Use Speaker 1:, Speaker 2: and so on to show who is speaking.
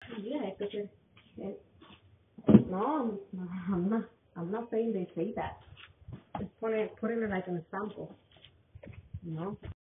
Speaker 1: Yeah, no, I'm not saying they say that. Just putting it like an example, you know.